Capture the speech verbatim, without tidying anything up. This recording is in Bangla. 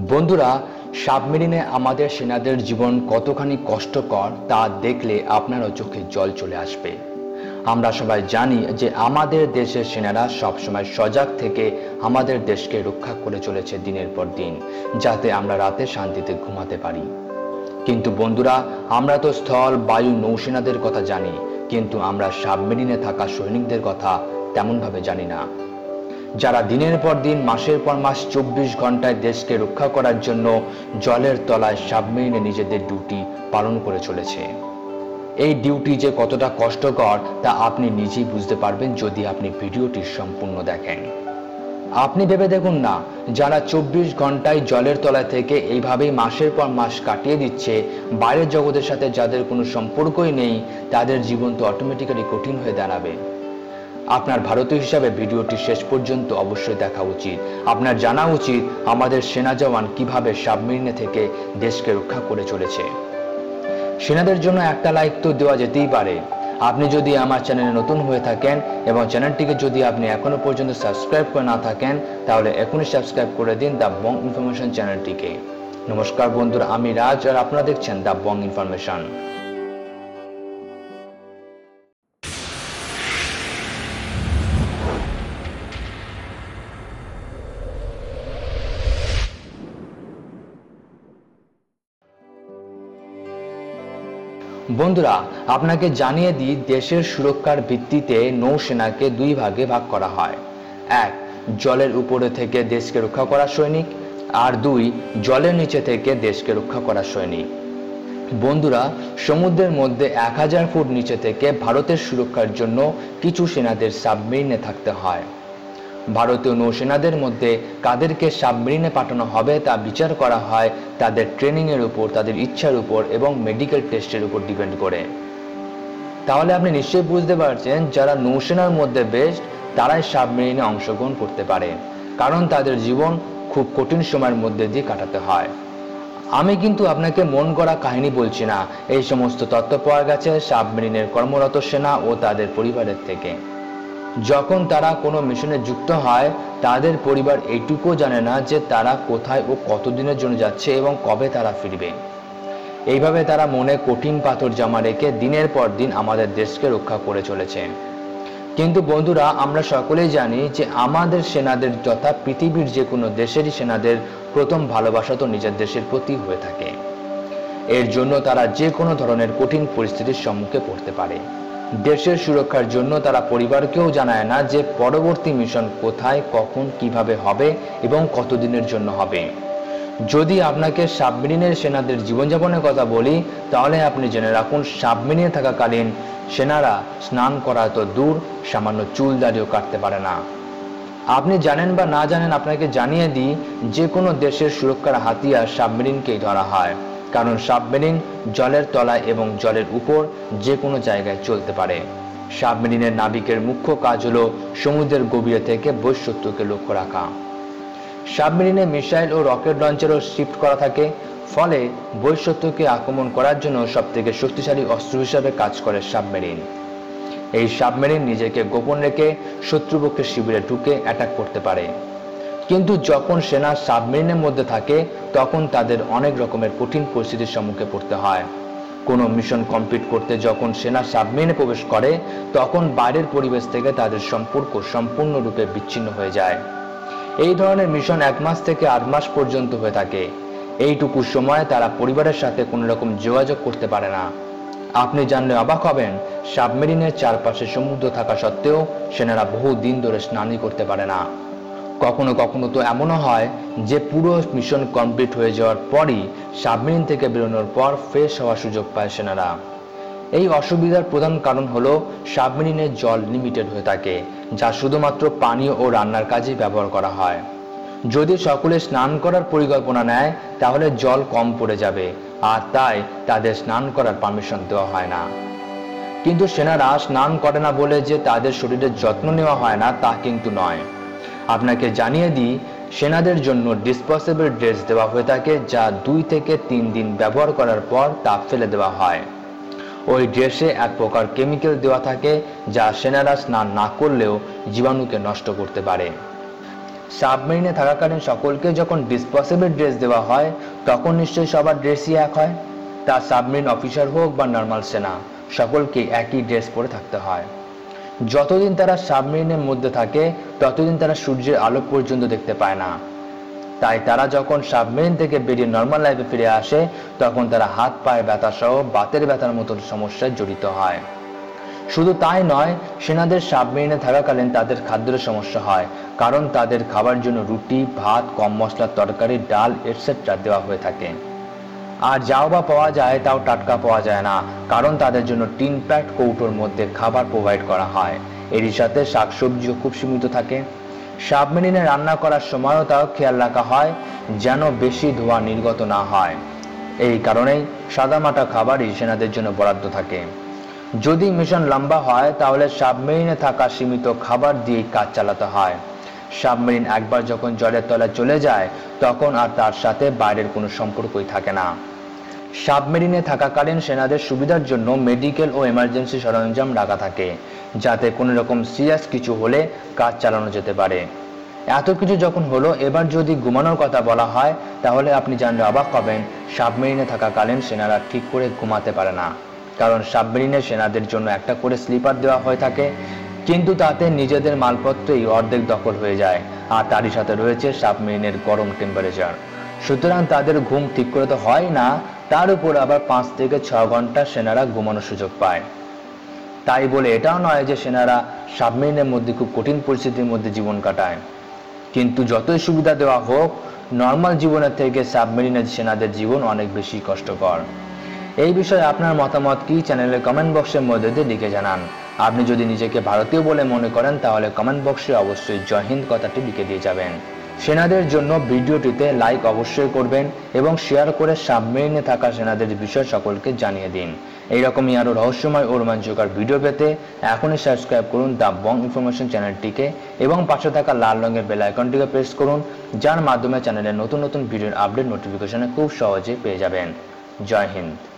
বন্ধুরা, সাবমেরিনে আমাদের সেনাদের জীবন কতখানি কষ্টকর তা দেখলে আপনারও চোখে জল চলে আসবে। আমরা সবাই জানি যে আমাদের দেশের সেনারা সবসময় সজাগ থেকে আমাদের দেশকে রক্ষা করে চলেছে দিনের পর দিন, যাতে আমরা রাতে শান্তিতে ঘুমাতে পারি। কিন্তু বন্ধুরা, আমরা তো স্থল, বায়ু, নৌসেনাদের কথা জানি, কিন্তু আমরা সাবমেরিনে থাকা সৈনিকদের কথা তেমনভাবে জানি না, যারা দিনের পর দিন, মাসের পর মাস চব্বিশ ঘন্টায় দেশকে রক্ষা করার জন্য জলের তলায় সাবমেরিনে নিজেদের ডিউটি পালন করে চলেছে। এই ডিউটি যে কতটা কষ্টকর তা আপনি নিজেই বুঝতে পারবেন যদি আপনি ভিডিওটি সম্পূর্ণ দেখেন। আপনি ভেবে দেখুন না, যারা চব্বিশ ঘন্টায় জলের তলায় থেকে এইভাবেই মাসের পর মাস কাটিয়ে দিচ্ছে, বাইরের জগতের সাথে যাদের কোনো সম্পর্কই নেই, তাদের জীবন তো অটোমেটিক্যালি কঠিন হয়ে দাঁড়াবে। আপনার ভারতীয় হিসাবে ভিডিওটি শেষ পর্যন্ত অবশ্যই দেখা উচিত। আপনার জানা উচিত আমাদের সেনা জওয়ান কিভাবে সাবমেরিনে থেকে দেশকে রক্ষা করে চলেছে। সেনাদের জন্য একটা লাইক তো দেওয়া যেতেই পারে। আপনি যদি আমার চ্যানেলে নতুন হয়ে থাকেন এবং চ্যানেলটিকে যদি আপনি এখনো পর্যন্ত সাবস্ক্রাইব করে না থাকেন, তাহলে এখনই সাবস্ক্রাইব করে দিন দ্য বং ইনফরমেশন চ্যানেলটিকে। নমস্কার বন্ধুরা, আমি রাজ আর আপনারা দেখছেন দ্য বং ইনফরমেশন। বন্ধুরা, আপনাকে জানিয়ে দিই, দেশের সুরক্ষার ভিত্তিতে নৌসেনাকে দুই ভাগে ভাগ করা হয়। এক, জলের উপরে থেকে দেশকে রক্ষা করা সৈনিক, আর দুই, জলের নিচে থেকে দেশকে রক্ষা করা সৈনিক। বন্ধুরা, সমুদ্রের মধ্যে এক হাজার ফুট নিচে থেকে ভারতের সুরক্ষার জন্য কিছু সেনাদের সাবমেরিনে থাকতে হয়। ভারতীয় নৌসেনাদের মধ্যে কাদেরকে সাবমেরিনে পাঠানো হবে তা বিচার করা হয় তাদের ট্রেনিং এর উপর, তাদের ইচ্ছার উপর এবং মেডিকেল টেস্টের উপর ডিপেন্ড করে। তাহলে আপনি নিশ্চয়ই বুঝতে পারছেন, যারা নৌসেনার মধ্যে বেস্ট তারাই সাবমেরিনে অংশগ্রহণ করতে পারে, কারণ তাদের জীবন খুব কঠিন সময়ের মধ্যে দিয়ে কাটাতে হয়। আমি কিন্তু আপনাকে মন গড়া কাহিনী বলছি না, এই সমস্ত তথ্য পাওয়া গেছে সাবমেরিনের কর্মরত সেনা ও তাদের পরিবারের থেকে। যখন তারা কোনো মিশনে যুক্ত হয়, তাদের পরিবার এইটুকু জানে না যে তারা কোথায় ও কতদিনের জন্য যাচ্ছে এবং কবে তারা ফিরবে। এইভাবে তারা মনে কঠিন পাথর জমা রেখে দিনের পর দিন আমাদের দেশকে রক্ষা করে চলেছে। কিন্তু বন্ধুরা, আমরা সকলেই জানি যে আমাদের সেনাদের তথা পৃথিবীর যে কোনো দেশেরই সেনাদের প্রথম ভালোবাসা তো নিজের দেশের প্রতি হয়ে থাকে। এর জন্য তারা যে কোনো ধরনের কঠিন পরিস্থিতির সম্মুখে পড়তে পারে। দেশের সুরক্ষার জন্য তারা পরিবারকেও জানায় না যে পরবর্তী মিশন কোথায়, কখন, কিভাবে হবে এবং কতদিনের জন্য হবে। যদি আপনাকে সাবমেরিনের সেনাদের জীবনযাপনের কথা বলি, তাহলে আপনি জেনে রাখুন, সাবমেরিনে থাকাকালীন সেনারা স্নান করা তো দূর, সামান্য চুল দাড়িও কাটতে পারে না। আপনি জানেন বা না জানেন, আপনাকে জানিয়ে দিই, যে কোনো দেশের সুরক্ষার হাতিয়ার সাবমেরিনকেই ধরা হয়, কারণ সাবমেরিন জলের তলায় এবং জলের উপর যে কোনো জায়গায় চলতে পারে। সাবমেরিনের নাবিকের মুখ্য কাজ হলো সমুদ্রের গভীরে থেকে বহিঃশত্রুকে লক্ষ্য রাখা। সাবমেরিনে মিসাইল ও রকেট লঞ্চারও শিফট করা থাকে, ফলে বহিঃশত্রুকে আক্রমণ করার জন্য সবথেকে শক্তিশালী অস্ত্র হিসাবে কাজ করে সাবমেরিন। এই সাবমেরিন নিজেকে গোপন রেখে শত্রুপক্ষের শিবিরে ঢুকে অ্যাটাক করতে পারে। কিন্তু যখন সেনা সাবমেরিনের মধ্যে থাকে, তখন তাদের অনেক রকমের কঠিন পরিস্থিতির সম্মুখে পড়তে হয়। কোনো মিশন কমপ্লিট করতে যখন সেনা সাবমেরিনে প্রবেশ করে, তখন বাইরের পরিবেশ থেকে তাদের সম্পর্ক সম্পূর্ণরূপে বিচ্ছিন্ন হয়ে যায়। এই ধরনের মিশন এক মাস থেকে আট মাস পর্যন্ত হয়ে থাকে। এইটুকু সময় তারা পরিবারের সাথে কোনো রকম যোগাযোগ করতে পারে না। আপনি জানলে অবাক হবেন, সাবমেরিনের চারপাশে সমুদ্র থাকা সত্ত্বেও সেনারা বহু দিন ধরে স্নানই করতে পারে না। কখনো কখনো তো এমনও হয় যে পুরো মিশন কমপ্লিট হয়ে যাওয়ার পরই সাবমেরিন থেকে বেরোনোর পর ফ্রেশ হওয়ার সুযোগ পায় সেনারা। এই অসুবিধার প্রধান কারণ হলো সাবমেরিনের জল লিমিটেড হয়ে থাকে, যা শুধুমাত্র পানীয় ও রান্নার কাজে ব্যবহার করা হয়। যদি সকলে স্নান করার পরিকল্পনা নেয়, তাহলে জল কম পড়ে যাবে, আর তাই তাদের স্নান করার পারমিশন দেওয়া হয় না। কিন্তু সেনারা স্নান করে না বলে যে তাদের শরীরের যত্ন নেওয়া হয় না, তা কিন্তু নয়। আপনাকে জানিয়ে দিই, সেনাদের জন্য ডিসপোজেবল ড্রেস দেওয়া হয়ে থাকে, যা দুই থেকে তিন দিন ব্যবহার করার পর তা ফেলে দেওয়া হয়। ওই ড্রেসে এক প্রকার কেমিক্যাল দেওয়া থাকে, যা সেনারা স্নান না করলেও জীবাণুকে নষ্ট করতে পারে। সাবমেরিনে থাকাকালীন সকলকে যখন ডিসপোজেবল ড্রেস দেওয়া হয় তখন নিশ্চয়ই সবার ড্রেসই এক হয়। তা সাবমেরিন অফিসার হোক বা নর্মাল সেনা, সকলকে একই ড্রেস পরে থাকতে হয়। যতদিন তারা সাবমেরিনের মধ্যে থাকে ততদিন তারা সূর্যের আলো পর্যন্ত দেখতে পায় না। তাই তারা যখন সাবমেরিন থেকে বেরিয়ে নর্মাল লাইফে ফিরে আসে তখন তারা হাত পায়ের ব্যথা সহ বাতের ব্যথার মতো সমস্যায় জড়িত হয়। শুধু তাই নয়, সেনাদের সাবমেরিনে থাকাকালীন তাদের খাদ্যের সমস্যা হয়, কারণ তাদের খাবার জন্য রুটি, ভাত, কম মশলার তরকারি, ডাল এটসেট্রা দেওয়া হয়ে থাকে। আর যাও বা পাওয়া যায় তাও টাটকা পাওয়া যায় না, কারণ তাদের জন্য টিন প্যাক কৌটোর মধ্যে খাবার প্রোভাইড করা হয়। এরই সাথে শাকসবজিও খুব সীমিত থাকে। সাবমেরিনে রান্না করার সময়ও তাও খেয়াল রাখা হয় যেন বেশি ধোঁয়া নির্গত না হয়। এই কারণেই সাদামাটা খাবারই সেনাদের জন্য বরাদ্দ থাকে। যদি মিশন লম্বা হয় তাহলে সাবমেরিনে থাকা সীমিত খাবার দিয়েই কাজ চালাতে হয়। সাবমেরিন একবার যখন জলের তলায় চলে যায় তখন আর তার সাথে বাইরের কোনো সম্পর্কই থাকে না। সাবমেরিনে থাকাকালীন সেনাদের সুবিধার জন্য মেডিকেল ও এমার্জেন্সি সরঞ্জাম রাখা থাকে, যাতে কোনো রকম সিরিয়াস কিছু হলে কাজ চালানো যেতে পারে। এত কিছু যখন হলো, এবার যদি ঘুমানোর কথা বলা হয় তাহলে আপনি জানলে অবাক হবেন, সাবমেরিনে থাকাকালীন সেনারা ঠিক করে ঘুমাতে পারে না। কারণ সাবমেরিনে সেনাদের জন্য একটা করে স্লিপার দেওয়া হয়ে থাকে, কিন্তু তাতে নিজেদের মালপত্রই অর্ধেক দখল হয়ে যায়, আর তারই সাথে রয়েছে সাবমেরিনের গরম টেম্পারেচার। সুতরাং তাদের ঘুম ঠিক করে তো হয় না, তার উপর আবার পাঁচ থেকে ছ ঘন্টা সেনারা ঘুমানোর সুযোগ পায়। তাই বলে এটাও নয় যে সেনারা সাবমেরিনের মধ্যে খুব কঠিন পরিস্থিতির মধ্যে জীবন কাটায়। কিন্তু যতই সুবিধা দেওয়া হোক, নর্মাল জীবনের থেকে সাবমেরিনের সেনাদের জীবন অনেক বেশি কষ্টকর। এই বিষয়ে আপনার মতামত কি চ্যানেলের কমেন্ট বক্সের মধ্যে দিয়ে লিখে জানান। আপনি যদি নিজেকে ভারতীয় বলে মনে করেন তাহলে কমেন্ট বক্সে অবশ্যই জয় হিন্দ কথাটি লিখে দিয়ে যাবেন। সেনাদের জন্য ভিডিওটিতে লাইক অবশ্যই করবেন এবং শেয়ার করে সাবমেরিনে থাকা সেনাদের বিষয় সকলকে জানিয়ে দিন। এইরকমই আরও রহস্যময় ও রোমাঞ্চকর ভিডিও পেতে এখনই সাবস্ক্রাইব করুন দ্য বং ইনফরমেশন চ্যানেলটিকে এবং পাশে থাকা লাল রঙের বেল আইকনটিকে প্রেস করুন, যার মাধ্যমে চ্যানেলের নতুন নতুন ভিডিওর আপডেট নোটিফিকেশনে খুব সহজে পেয়ে যাবেন। জয় হিন্দ।